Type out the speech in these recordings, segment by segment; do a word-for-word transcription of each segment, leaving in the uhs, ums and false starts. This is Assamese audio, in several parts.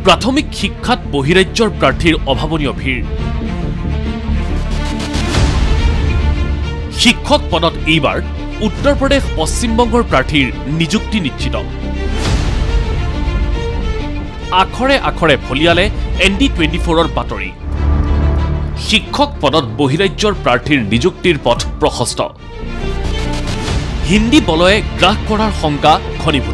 প্ৰাথমিক শিক্ষাত বহিৰাজ্যৰ প্ৰাৰ্থীৰ অভাৱনীয় ভিৰ শিক্ষক পদত এইবাৰ উত্তৰ প্ৰদেশ পশ্চিম বংগৰ প্ৰাৰ্থীৰ নিযুক্তি নিশ্চিত আখৰে আখৰে ফলিয়ালে এন ডি টুৱেণ্টি ফ'ৰৰ বাতৰি শিক্ষক পদত বহিৰাজ্যৰ প্ৰাৰ্থীৰ নিযুক্তিৰ পথ প্ৰশস্ত হিন্দী বলয়ে গ্ৰাস কৰাৰ শংকা ঘনীভূত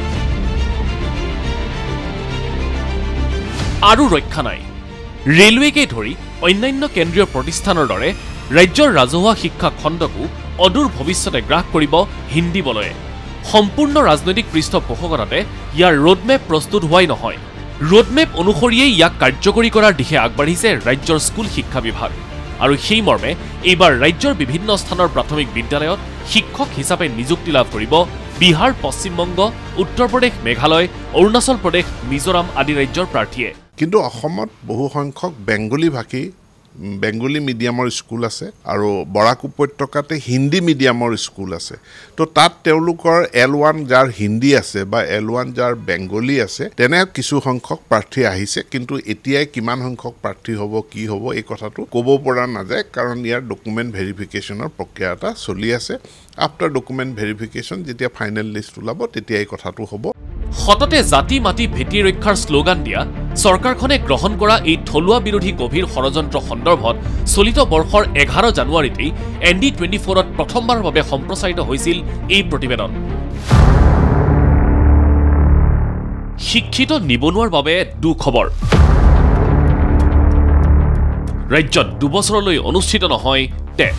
আৰু ৰক্ষা নাই ৰেলৱেকে ধৰি অন্যান্য কেন্দ্ৰীয় প্ৰতিষ্ঠানৰ দৰে ৰাজ্যৰ ৰাজহুৱা শিক্ষা খণ্ডকো অদূৰ ভৱিষ্যতে গ্ৰাস কৰিব হিন্দী বলয়ে সম্পূৰ্ণ ৰাজনৈতিক পৃষ্ঠপোষকতাতে ইয়াৰ ৰোডমেপ প্ৰস্তুত হোৱাই নহয় ৰোডমেপ অনুসৰিয়ে ইয়াক কাৰ্যকৰী কৰাৰ দিশে আগবাঢ়িছে ৰাজ্যৰ স্কুল শিক্ষা বিভাগ আৰু সেই মৰ্মে এইবাৰ ৰাজ্যৰ বিভিন্ন স্থানৰ প্ৰাথমিক বিদ্যালয়ত শিক্ষক হিচাপে নিযুক্তি লাভ কৰিব বিহাৰ পশ্চিমবংগ উত্তৰ প্ৰদেশ মেঘালয় অৰুণাচল প্ৰদেশ মিজোৰাম আদি ৰাজ্যৰ প্ৰাৰ্থীয়ে কিন্তু অসমত বহু সংখ্যক বেংগলী ভাষী বেংগলী মিডিয়ামৰ স্কুল আছে আৰু বৰাক উপত্যকাতে হিন্দী মিডিয়ামৰ স্কুল আছে তো তাত তেওঁলোকৰ এল ওৱান যাৰ হিন্দী আছে বা এল ওৱান যাৰ বেংগলী আছে তেনে কিছু সংখ্যক প্ৰাৰ্থী আহিছে কিন্তু এতিয়াই কিমান সংখ্যক প্ৰাৰ্থী হ'ব কি হ'ব এই কথাটো ক'ব পৰা নাযায় কাৰণ ইয়াৰ ডকুমেণ্ট ভেৰিফিকেশ্যনৰ প্ৰক্ৰিয়া এটা চলি আছে আফটাৰ ডকুমেণ্ট ভেৰিফিকেশ্যন যেতিয়া ফাইনেল লিষ্ট ওলাব তেতিয়া এই কথাটো হ'ব হততে জাতি মাটি ভেটি ৰক্ষাৰ শ্লোগান দিয়া চৰকাৰখনে গ্ৰহণ কৰা এই থলুৱা বিৰোধী গভীৰ ষড়যন্ত্ৰ সন্দৰ্ভত চলিত বৰ্ষৰ এঘাৰ জানুৱাৰীতেই এন ডি টুৱেণ্টি ফ'ৰত প্ৰথমবাৰৰ বাবে সম্প্ৰচাৰিত হৈছিল এই প্ৰতিবেদন শিক্ষিত নিবনুৱাৰ বাবে দুখবৰ ৰাজ্যত দুবছৰলৈ অনুষ্ঠিত নহয় টেট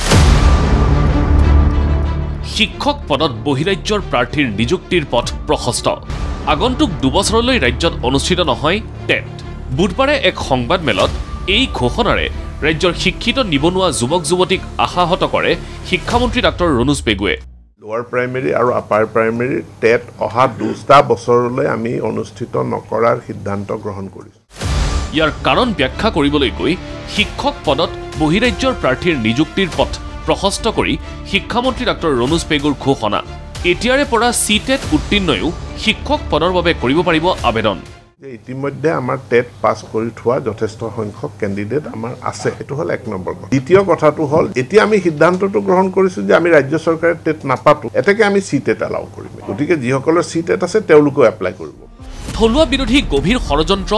শিক্ষক পদত বহিৰাজ্যৰ প্ৰাৰ্থীৰ নিযুক্তিৰ পথ প্ৰশস্ত আগন্তুক দুবছৰলৈ ৰাজ্যত অনুষ্ঠিত নহয় টেট বুধবাৰে এক সংবাদমেলত এই ঘোষণাৰে ৰাজ্যৰ শিক্ষিত নিবনুৱা যুৱক যুৱতীক আশাহত কৰে শিক্ষামন্ত্ৰী ডাক্তৰ ৰণোজ পেগুৱে লোৱাৰ প্ৰাইমেৰী আৰু আপাৰ প্ৰাইমেৰী টেট অহা দুটা বছৰলৈ আমি অনুষ্ঠিত নকৰাৰ সিদ্ধান্ত গ্ৰহণ কৰিছোঁ ইয়াৰ কাৰণ ব্যাখ্যা কৰিবলৈ গৈ শিক্ষক পদত বহিৰাজ্যৰ প্ৰাৰ্থীৰ নিযুক্তিৰ পথ প্ৰশস্ত কৰি শিক্ষামন্ত্ৰী ডাক্তৰ ৰণোজ পেগুৰ ঘোষণা এতিয়াৰে পৰা চি টেট উত্তীৰ্ণয়ো শিক্ষক পদৰ বাবে কৰিব পাৰিব আবেদন ইতিমধ্যে আমাৰ টেট পাছ কৰি থোৱা যথেষ্ট সংখ্যক কেণ্ডিডেট আমাৰ আছে এইটো হ'ল এক নম্বৰ কথা দ্বিতীয় কথাটো হ'ল এতিয়া আমি সিদ্ধান্তটো গ্ৰহণ কৰিছোঁ যে আমি ৰাজ্য চৰকাৰে টেট নাপাতো এতেকে আমি চি টেট এলাউ কৰিম গতিকে যিসকলৰ চি টেট আছে তেওঁলোকেও এপ্লাই কৰিব থলুৱা বিৰোধী গভীৰ ষড়যন্ত্ৰ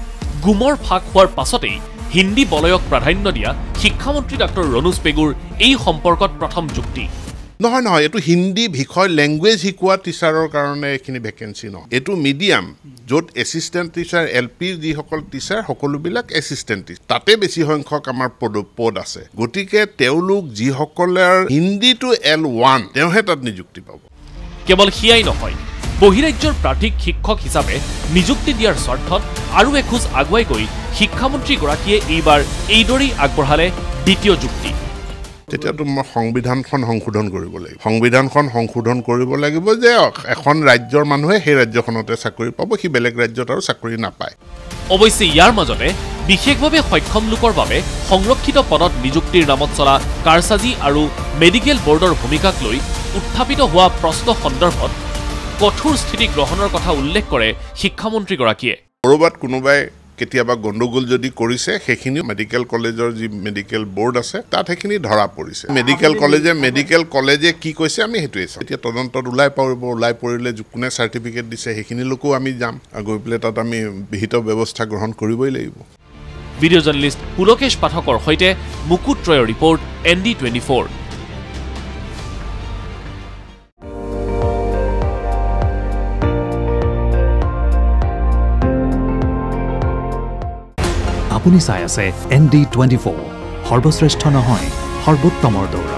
গুমৰ ফাঁক হোৱাৰ পাছতেই হিন্দী বলয়ক প্ৰাধান্য দিয়া শিক্ষামন্ত্ৰী ডাক্তৰ ৰণোজ পেগুৰ এই সম্পৰ্কত প্ৰথম যুক্তি নহয় নহয় এইটো হিন্দী বিষয় লেংগুৱেজ শিকোৱা টিচাৰৰ কাৰণে এইখিনি ভেকেঞ্চি নহয় এইটো মিডিয়াম য'ত এছিষ্টেণ্ট টিচাৰ এল পিৰ যিসকল টিচাৰ সকলোবিলাক এছিষ্টেণ্ট টিচাৰ তাতে বেছি সংখ্যক আমাৰ পদ পদ আছে গতিকে তেওঁলোক যিসকলৰ হিন্দীটো এল ওৱান তেওঁহে তাত নিযুক্তি পাব কেৱল সিয়াই নহয় বহিৰাজ্যৰ প্ৰাৰ্থীক শিক্ষক হিচাপে নিযুক্তি দিয়াৰ স্বাৰ্থত আৰু এখোজ আগুৱাই গৈ শিক্ষামন্ত্ৰীগৰাকীয়ে এইবাৰ এইদৰেই আগবঢ়ালে দ্বিতীয় যুক্তি তেতিয়াতো মই সংবিধানখন সংশোধন কৰিব লাগিব সংবিধানখন সংশোধন কৰিব লাগিব যে এখন ৰাজ্যৰ মানুহে সেই ৰাজ্যখনতে চাকৰি পাব সি বেলেগ ৰাজ্যত আৰু চাকৰি নাপায় অৱশ্যে ইয়াৰ মাজতে বিশেষভাৱে সক্ষম লোকৰ বাবে সংৰক্ষিত পদত নিযুক্তিৰ নামত চলা কাৰচাজি আৰু মেডিকেল বৰ্ডৰ ভূমিকাক লৈ উত্থাপিত হোৱা প্ৰশ্ন সন্দৰ্ভত কঠোৰ স্থিতি গ্ৰহণৰ কথা উল্লেখ কৰে শিক্ষামন্ত্ৰীগৰাকীয়ে ক'ৰবাত কোনোবাই কেতিয়াবা গণ্ডগোল যদি কৰিছে সেইখিনি মেডিকেল কলেজৰ যি মেডিকেল বৰ্ড আছে তাত সেইখিনি ধৰা পৰিছে মেডিকেল কলেজে মেডিকেল কলেজে কি কৈছে আমি সেইটোৱে চাম এতিয়া তদন্তত ওলাই পৰিব ওলাই পৰিলে কোনে চাৰ্টিফিকেট দিছে সেইখিনিলৈকো আমি যাম গৈ পেলাই তাত আমি বিহিত ব্যৱস্থা গ্ৰহণ কৰিবই লাগিব ভিডিঅ' জাৰ্নেলিষ্ট পুলকেশ পাঠকৰ সৈতে মুকুট ৰয়ৰ report N D twenty four আপুনি চাই আছে এন ডি টুৱেণ্টি ফ'ৰ সৰ্বশ্ৰেষ্ঠ নহয় সৰ্বোত্তমৰ দৌৰা